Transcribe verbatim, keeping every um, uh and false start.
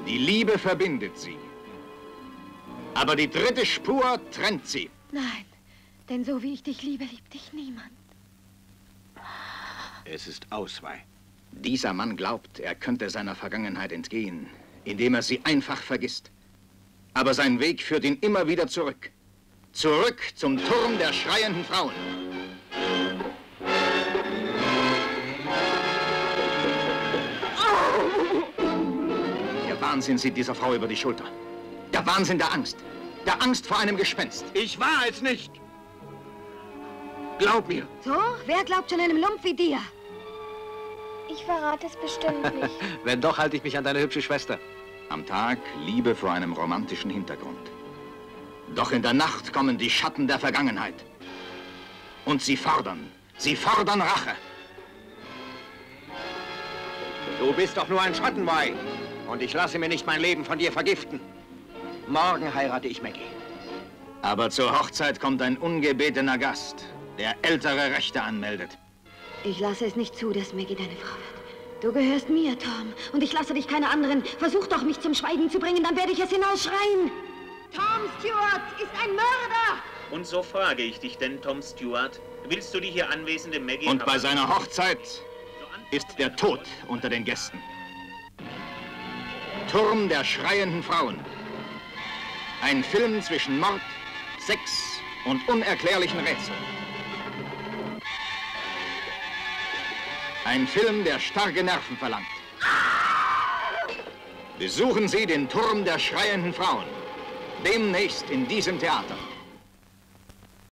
Die Liebe verbindet sie. Aber die dritte Spur trennt sie. Nein, denn so wie ich dich liebe, liebt dich niemand. Es ist Ausweih. Dieser Mann glaubt, er könnte seiner Vergangenheit entgehen, indem er sie einfach vergisst. Aber sein Weg führt ihn immer wieder zurück. Zurück zum Turm der schreienden Frauen. Der Wahnsinn sieht dieser Frau über die Schulter. Der Wahnsinn der Angst. Der Angst vor einem Gespenst. Ich war es nicht. Glaub mir. So? Wer glaubt schon einem Lump wie dir? Ich verrate es bestimmt nicht. Wenn doch, halte ich mich an deine hübsche Schwester. Am Tag Liebe vor einem romantischen Hintergrund. Doch in der Nacht kommen die Schatten der Vergangenheit. Und sie fordern, sie fordern Rache. Du bist doch nur ein Schattenweih. Und ich lasse mir nicht mein Leben von dir vergiften. Morgen heirate ich Maggie. Aber zur Hochzeit kommt ein ungebetener Gast, der ältere Rechte anmeldet. Ich lasse es nicht zu, dass Maggie deine Frau wird. Du gehörst mir, Tom. Und ich lasse dich keine anderen. Versuch doch, mich zum Schweigen zu bringen, dann werde ich es hinausschreien. Tom Stewart ist ein Mörder! Und so frage ich dich denn, Tom Stewart, willst du die hier anwesende Maggie... Und bei seiner Hochzeit ist der Tod unter den Gästen. Turm der schreienden Frauen. Ein Film zwischen Mord, Sex und unerklärlichen Rätseln. Ein Film, der starke Nerven verlangt. Besuchen Sie den Turm der schreienden Frauen. Demnächst in diesem Theater.